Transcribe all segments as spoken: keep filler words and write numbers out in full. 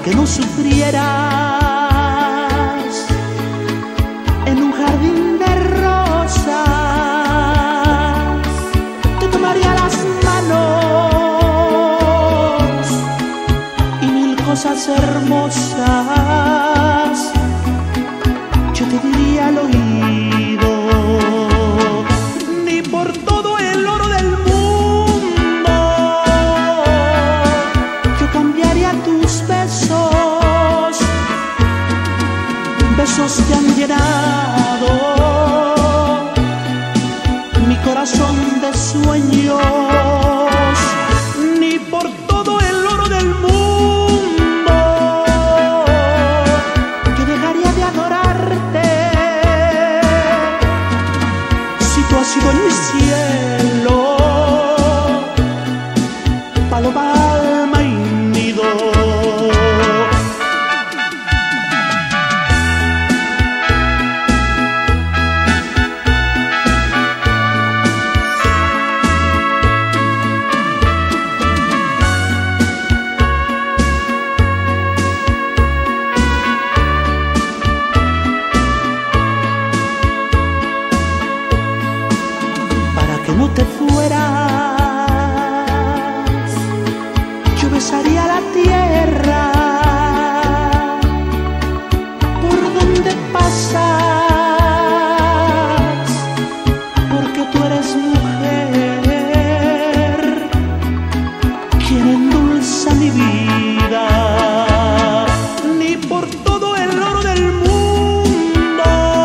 que no sufrieras en un jardín de rosas. Te tomaría las manos y mil cosas hermosas yo te diría al oído. Ni por todo el oro del mundo yo cambiaría tus besos, besos que han llenado mi corazón de sueños. Ni por todo el oro del mundo yo dejaría de adorarte. Si tú has sido en mi cielo, paloma, alma y nido. Que no te fueras, yo besaría la tierra por donde pasas, porque tú eres mujer, quien endulza mi vida. Ni por todo el oro del mundo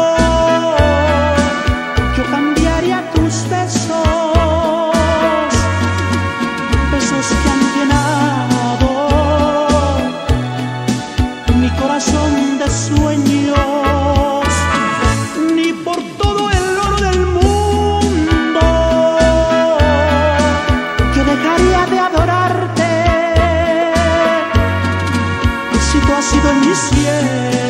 yo cambiaría tus besos, besos que han llenado mi corazón de sueños. Ni por todo el oro del mundo yo dejaría de adorarte. Si tú has sido en mi cielo,